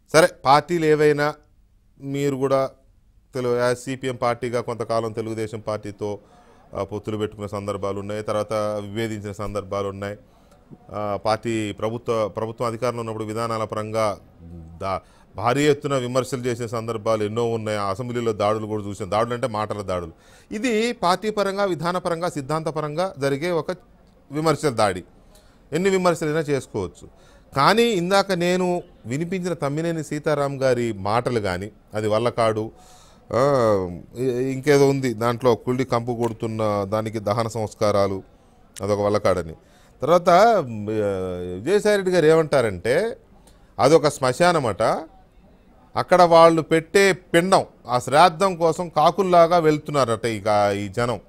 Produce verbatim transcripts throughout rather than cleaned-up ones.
సరే పార్టీలు ఏవైనా మీరు కూడా తెలుగు సిపిఎం పార్టీగా కొంతకాలం తెలుగుదేశం పార్టీతో పొత్తులు పెట్టుకునే సందర్భాలు ఉన్నాయి, తర్వాత విభేదించిన సందర్భాలు ఉన్నాయి. పార్టీ ప్రభుత్వ ప్రభుత్వం అధికారంలో ఉన్నప్పుడు విధానాల పరంగా దా భారీ ఎత్తున విమర్శలు చేసే సందర్భాలు ఎన్నో ఉన్నాయి. అసెంబ్లీలో దాడులు కూడా చూసాం. దాడులు అంటే మాటల దాడులు. ఇది పార్టీ పరంగా, విధానపరంగా, సిద్ధాంతపరంగా జరిగే ఒక విమర్శల దాడి. ఎన్ని విమర్శలైనా చేసుకోవచ్చు. కానీ ఇందాక నేను వినిపించిన తమ్మినేని సీతారాం గారి మాటలు కానీ, అది వల్లకాడు ఇంకేదో ఉంది దాంట్లో, కుళ్ళి కంపు కొడుతున్న దానికి దహన సంస్కారాలు, అదొక వల్లకాడని. తర్వాత విజయసాయిరెడ్డి గారు ఏమంటారంటే అదొక శ్మశానమట, అక్కడ వాళ్ళు పెట్టే పిండం ఆ శ్రాద్ధం కోసం కాకుల్లాగా వెళ్తున్నారట ఇక ఈ జనం.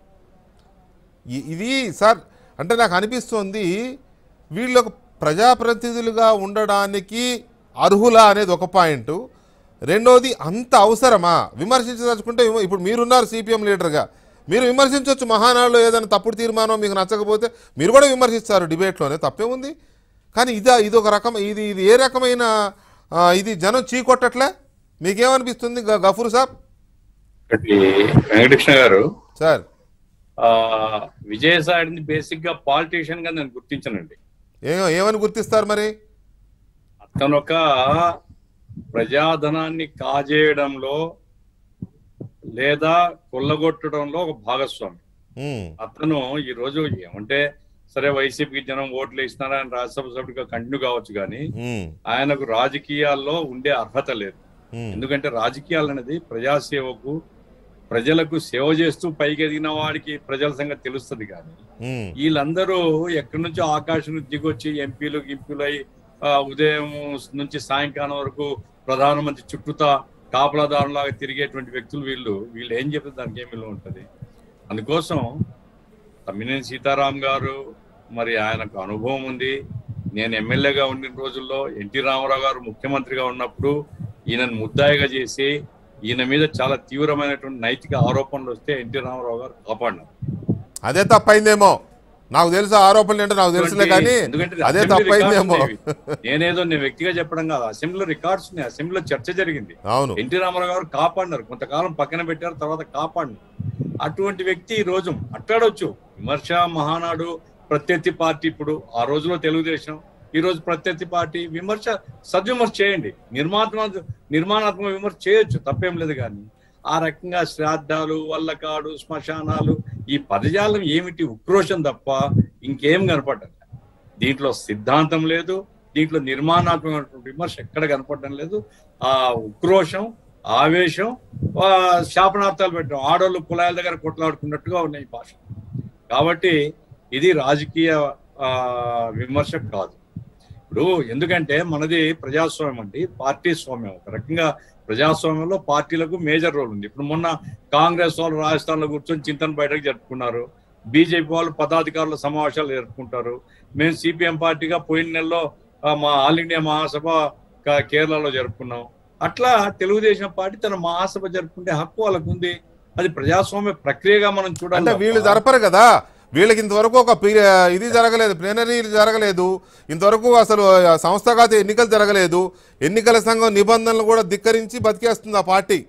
ఇది సార్ అంటే నాకు అనిపిస్తుంది వీళ్ళకు ప్రజాప్రతినిధులుగా ఉండడానికి అర్హులా అనేది ఒక పాయింట్. రెండోది అంత అవసరమా విమర్శించదలుచుకుంటే? ఇప్పుడు మీరున్నారు సిపిఎం లీడర్గా, మీరు విమర్శించవచ్చు. మహానాడులో ఏదైనా తప్పుడు తీర్మానం మీకు నచ్చకపోతే మీరు కూడా విమర్శిస్తారు డిబేట్లోనే, తప్పేముంది. కానీ ఇదా ఇది ఒక రకం ఇది ఇది ఏ రకమైన ఇది జనం చీకొట్టట్లే? మీకేమనిపిస్తుంది గఫూర్ సాబ్? వెంకటకృష్ణ గారు సార్, విజయసాయిని బేసిక్ గా పాలిటీషియన్ గా నేను గుర్తించనండి. ఏమో ఏమని గుర్తిస్తారు మరి? అతను ఒక ప్రజాధనాన్ని కాజేయడంలో లేదా కొల్లగొట్టడంలో ఒక భాగస్వామి. అతను ఈ రోజు ఏమంటే సరే వైసీపీకి జనం ఓట్లు ఇస్తున్నారా అని రాజ్యసభ సభ్యుడిగా కంటిన్యూ కావచ్చు, కానీ ఆయనకు రాజకీయాల్లో ఉండే అర్హత లేదు. ఎందుకంటే రాజకీయాలు అనేది ప్రజాసేవకు, ప్రజలకు సేవ చేస్తూ పైకి ఎదిగిన వాడికి ప్రజల సంగతి తెలుస్తుంది. కానీ వీళ్ళందరూ ఎక్కడి నుంచో ఆకాశం నుంచి దిగొచ్చి ఎంపీలు గింపీలు అయి ఉదయం నుంచి సాయంకాలం వరకు ప్రధానమంత్రి చుట్టూతా కాపలాదారులాగా తిరిగేటువంటి వ్యక్తులు వీళ్ళు. వీళ్ళు ఏం చెప్తే దానికి ఏం విలువ ఉంటుంది? అందుకోసం తమ్మినేని సీతారాం గారు మరి ఆయనకు అనుభవం ఉంది. నేను ఎమ్మెల్యేగా ఉండిన రోజుల్లో ఎన్టీ రామారావు గారు ముఖ్యమంత్రిగా ఉన్నప్పుడు ఈయనను ముద్దాయిగా చేసి ఈయన మీద చాలా తీవ్రమైనటువంటి నైతిక ఆరోపణలు వస్తే ఎన్టీ రామారావు గారు కాపాడినారు. అదే తప్పైందేమో నాకు తెలుసు. ఆరోపణలు అంటే నాకు తెలుసులే, కానీ అదే తప్పైందేమో. నేనేదో నేను వ్యక్తిగా చెప్పడం కాదు, అసెంబ్లీలో రికార్డ్స్ ఉన్నాయి, అసెంబ్లీలో చర్చ జరిగింది. అవును, ఎన్టీ రామారావు గారు కాపాడినారు, కొంతకాలం పక్కన పెట్టారు, తర్వాత కాపాడినారు. అటువంటి వ్యక్తి ఈ రోజు అట్టాడొచ్చు. విమర్శ మహానాడు ప్రత్యర్థి పార్టీ, ఇప్పుడు ఆ రోజులో తెలుగుదేశం, ఈ రోజు ప్రత్యర్థి పార్టీ. విమర్శ సద్విమర్శ చేయండి, నిర్మాణాత్మక నిర్మాణాత్మక విమర్శ చేయొచ్చు, తప్పేం లేదు. కానీ ఆ రకంగా శ్రాద్ధాలు, వల్లకాడు, శ్మశానాలు, ఈ పదజాలం ఏమిటి? ఉక్రోషం తప్ప ఇంకేం కనపడ్డం. దీంట్లో సిద్ధాంతం లేదు, దీంట్లో నిర్మాణాత్మక విమర్శ ఎక్కడ కనపడడం లేదు. ఆ ఉక్రోషం, ఆవేశం, శాపనార్థాలు పెట్టడం, ఆడోళ్ళు కులాయిల దగ్గర కొట్లాడుకున్నట్టుగా ఉన్నాయి ఈ భాష. కాబట్టి ఇది రాజకీయ విమర్శ కాదు. ఇప్పుడు ఎందుకంటే మనది ప్రజాస్వామ్యం అండి, పార్టీ స్వామ్యం. ఒక రకంగా ప్రజాస్వామ్యంలో పార్టీలకు మేజర్ రోల్ ఉంది. ఇప్పుడు మొన్న కాంగ్రెస్ వాళ్ళు రాజస్థాన్లో కూర్చొని చింతన బయటకు జరుపుకున్నారు, బీజేపీ వాళ్ళు పదాధికారుల సమావేశాలు జరుపుకుంటారు. మేము సిపిఎం పార్టీగా పోయిన నెలలో మా ఆల్ ఇండియా మహాసభ కేరళలో జరుపుకున్నాం. అట్లా తెలుగుదేశం పార్టీ తన మహాసభ జరుపుకుంటే హక్కు వాళ్ళకు ఉంది. అది ప్రజాస్వామ్య ప్రక్రియగా మనం చూడాలి. వీళ్ళు జరపరు కదా, వీళ్ళకి ఇంతవరకు ఒక ఇది జరగలేదు, ప్లేనరీ జరగలేదు, ఇంతవరకు అసలు సంస్థాగత ఎన్నికలు జరగలేదు. ఎన్నికల సంఘం నిబంధనలు కూడా ధిక్కరించి బతికేస్తుంది ఆ పార్టీ.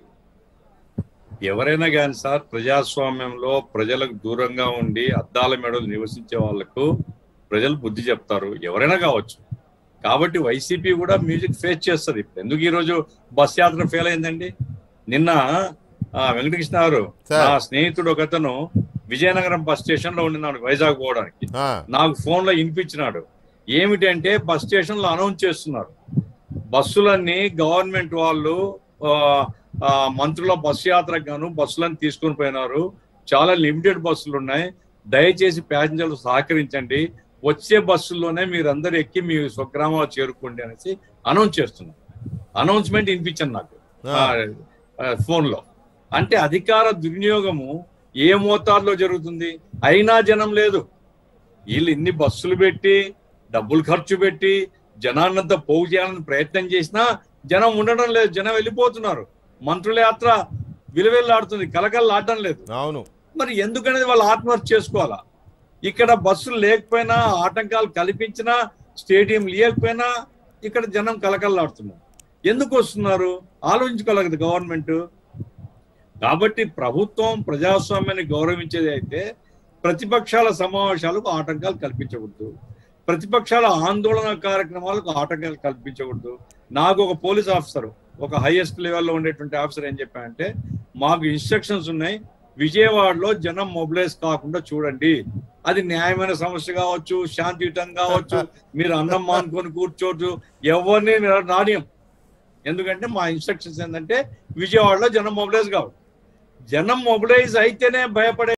ఎవరైనా కానీ సార్, ప్రజాస్వామ్యంలో ప్రజలకు దూరంగా ఉండి అద్దాల మెడలు నివసించే వాళ్లకు ప్రజలు బుద్ధి చెప్తారు, ఎవరైనా కావచ్చు. కాబట్టి వైసీపీ కూడా మ్యూజిక్ ఫేస్ చేస్తుంది. ఇప్పుడు ఎందుకు ఈరోజు బస్ యాత్ర ఫెయిల్ అయిందండి? నిన్న వెంకటకృష్ణ గారు, నా స్నేహితుడు ఒకతను విజయనగరం బస్ స్టేషన్ లో ఉండినాడు వైజాగ్ పోవడానికి. నాకు ఫోన్ లో వినిపించినాడు. ఏమిటి అంటే బస్ స్టేషన్ లో అనౌన్స్ చేస్తున్నారు, బస్సులన్నీ గవర్నమెంట్ వాళ్ళు మంత్రుల బస్సు యాత్రకు గాను బస్సులను తీసుకొని పోయినారు, చాలా లిమిటెడ్ బస్సులు ఉన్నాయి, దయచేసి ప్యాసింజర్లు సహకరించండి, వచ్చే బస్సుల్లోనే మీరందరూ ఎక్కి మీ స్వగ్రామాలు చేరుకోండి అనేసి అనౌన్స్ చేస్తున్నారు. అనౌన్స్మెంట్ వినిపించాను నాకు ఫోన్ లో. అంటే అధికార దుర్వినియోగము ఏ మోతాదులో జరుగుతుంది? అయినా జనం లేదు. వీళ్ళు ఇన్ని బస్సులు పెట్టి డబ్బులు ఖర్చు పెట్టి జనాన్నంతా పోగు చేయాలని ప్రయత్నం చేసినా జనం ఉండడం లేదు, జనం వెళ్ళిపోతున్నారు. మంత్రుల యాత్ర విలువెల్లాడుతుంది, కలకల్లాడటం లేదు. అవును, మరి ఎందుకనేది వాళ్ళు ఆత్మహత్య చేసుకోవాలా? ఇక్కడ బస్సులు లేకపోయినా, ఆటంకాలు కల్పించినా, స్టేడియం లేకపోయినా ఇక్కడ జనం కలకల్లాడుతున్నారు. ఎందుకు వస్తున్నారు? ఆలోచించుకోలేదు గవర్నమెంట్. కాబట్టి ప్రభుత్వం ప్రజాస్వామ్యాన్ని గౌరవించేది అయితే ప్రతిపక్షాల సమావేశాలకు ఆటంకాలు కల్పించకూడదు, ప్రతిపక్షాల ఆందోళన కార్యక్రమాలకు ఆటంకాలు కల్పించకూడదు. నాకు ఒక పోలీస్ ఆఫీసర్, ఒక హైయెస్ట్ లెవెల్లో ఉండేటువంటి ఆఫీసర్ ఏం చెప్పారంటే, మాకు ఇన్స్ట్రక్షన్స్ ఉన్నాయి, విజయవాడలో జనం మొబిలైజ్ కాకుండా చూడండి. అది న్యాయమైన సమస్య కావచ్చు, శాంతియుతం కావచ్చు, మీరు అన్నం మానుకొని కూర్చోవచ్చు, ఎవరిని నాణ్యం. ఎందుకంటే మా ఇన్స్ట్రక్షన్స్ ఏంటంటే విజయవాడలో జనం మొబిలైజ్ కావాలి. జనం మొబిలైజ్ అయితేనే భయపడే